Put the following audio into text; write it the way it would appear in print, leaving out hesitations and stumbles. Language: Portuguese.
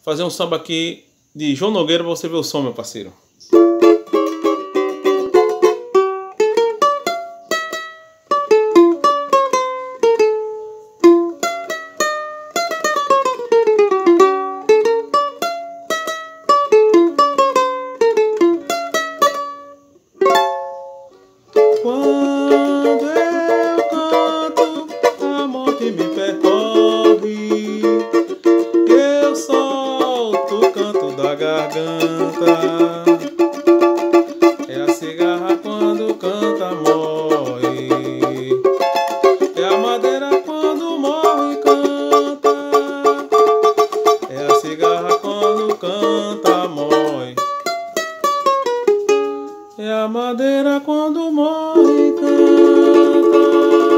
fazer um samba aqui de João Nogueira pra você ver o som, meu parceiro. Quando eu canto, a morte me percorre, eu solto o canto da garganta. É a cigarra quando canta morre, é a madeira quando morre canta, é a cigarra quando canta morre, é a madeira quando morre canta.